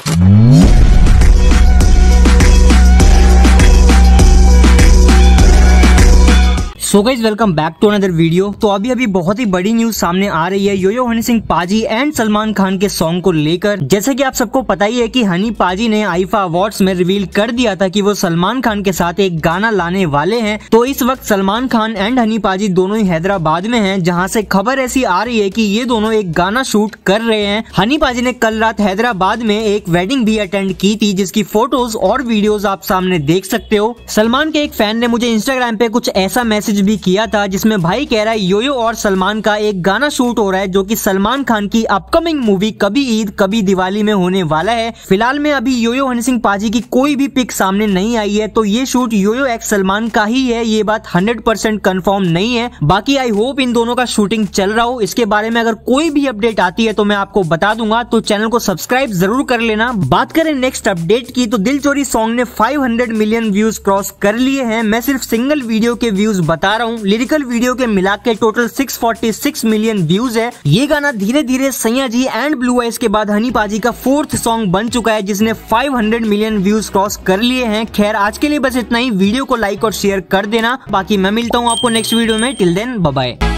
So guys welcome back to another video. तो अभी बहुत ही बड़ी न्यूज सामने आ रही है यो-यो हनी सिंह पाजी एंड सलमान खान के सॉन्ग को लेकर। जैसे कि आप सबको पता ही है कि हनी पाजी ने आईफा अवार्ड्स में रिवील कर दिया था कि वो सलमान खान के साथ एक गाना लाने वाले हैं। तो इस वक्त सलमान खान एंड हनी पाजी दोनों ही हैदराबाद में हैं, जहां से खबर ऐसी आ रही है कि ये दोनों एक गाना शूट कर रहे हैं। हनी पाजी ने कल रात हैदराबाद में एक वेडिंग भी अटेंड की थी, जिसकी फोटोज और वीडियोज आप सामने देख सकते हो। सलमान के एक फैन ने मुझे इंस्टाग्राम पे कुछ ऐसा मैसेज भी किया था, जिसमें भाई कह रहा है यो-यो और सलमान का एक गाना शूट हो रहा है, जो कि सलमान खान की अपकमिंग मूवी कभी ईद कभी दिवाली में होने वाला है। फिलहाल में अभी यो-यो हनी सिंह पाजी की कोई भी पिक सामने नहीं आई है, तो ये शूट यो-यो एक्स सलमान का ही है। ये बात 100% कंफर्म नहीं है। बाकी आई होप इन दोनों का शूटिंग चल रहा हो। इसके बारे में अगर कोई भी अपडेट आती है तो मैं आपको बता दूंगा, तो चैनल को सब्सक्राइब जरूर कर लेना। बात करें नेक्स्ट अपडेट की, तो दिल चोरी सॉन्ग ने 500 मिलियन व्यूज क्रॉस कर लिए हैं। मैं सिर्फ सिंगल वीडियो के व्यूज बता रहा हूँ, लिरिकल वीडियो के मिला के टोटल 646 मिलियन व्यूज है। ये गाना धीरे धीरे सैया जी एंड ब्लू आइज के बाद हनी पाजी का 4th सॉन्ग बन चुका है, जिसने 500 मिलियन व्यूज क्रॉस कर लिए हैं। खैर आज के लिए बस इतना ही। वीडियो को लाइक और शेयर कर देना। बाकी मैं मिलता हूँ आपको नेक्स्ट वीडियो में। Till then bye bye.